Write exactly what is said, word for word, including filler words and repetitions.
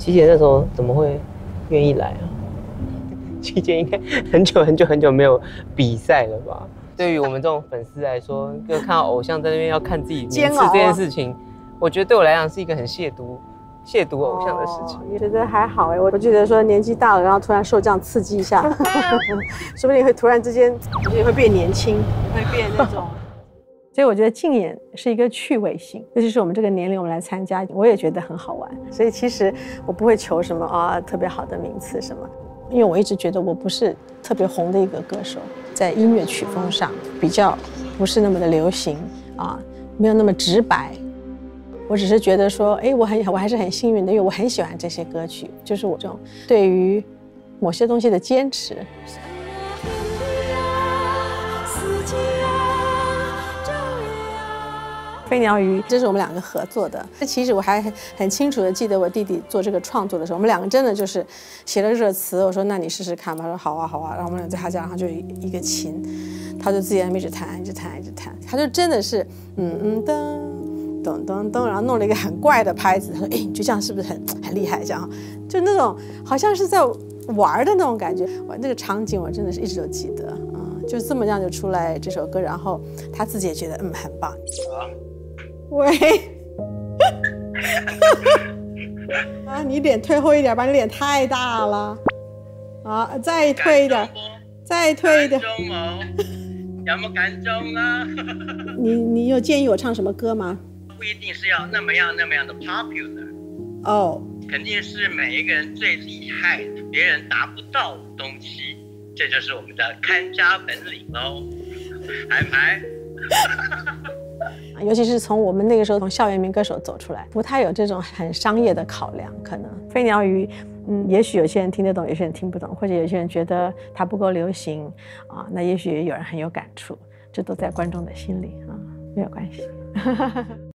琪姐那时候怎么会愿意来啊？琪姐应该很久很久很久没有比赛了吧？对于我们这种粉丝来说，就看到偶像在那边要看自己名次这件事情，我觉得对我来讲是一个很亵渎、亵渎偶像的事情。 我、哦、觉得还好哎，我觉得说年纪大了，然后突然受这样刺激一下，说不定会突然之间也会变年轻，会变那种。所以我觉得竞演是一个趣味性，尤其是我们这个年龄我们来参加，我也觉得很好玩。所以其实我不会求什么啊特别好的名次什么，因为我一直觉得我不是特别红的一个歌手，在音乐曲风上比较不是那么的流行啊，没有那么直白。我只是觉得说，哎，我很我还是很幸运的，因为我很喜欢这些歌曲，就是我这种对于某些东西的坚持。飞鸟鱼，这是我们两个合作的。其实我还很清楚的记得，我弟弟做这个创作的时候，我们两个真的就是写了这个词。我说：“那你试试看吧。”他说：“好啊，好啊。”然后我们俩在他家，然后就一个琴，他就自己一直弹，一直弹，一直弹。他就真的是嗯嗯噔噔噔噔，然后弄了一个很怪的拍子。他说：“哎，你就这样是不是很很厉害？这样就那种好像是在玩的那种感觉。我那个场景我真的是一直都记得。嗯，就这么样就出来这首歌，然后他自己也觉得嗯很棒。”喂，啊，你脸退后一点吧，你脸太大了。啊，再退一点，再退一点。 有冇感動啊？ 你你有建议我唱什么歌吗？ 不一定是要那么样那么样的 popular。哦，肯定是每一个人最厉害的，别人达不到的东西，这就是我们的看家本领喽。排排。 尤其是从我们那个时候从校园民歌手走出来，不太有这种很商业的考量。可能飞鸟鱼，嗯，也许有些人听得懂，有些人听不懂，或者有些人觉得它不够流行啊，那也许有人很有感触，这都在观众的心里啊，没有关系。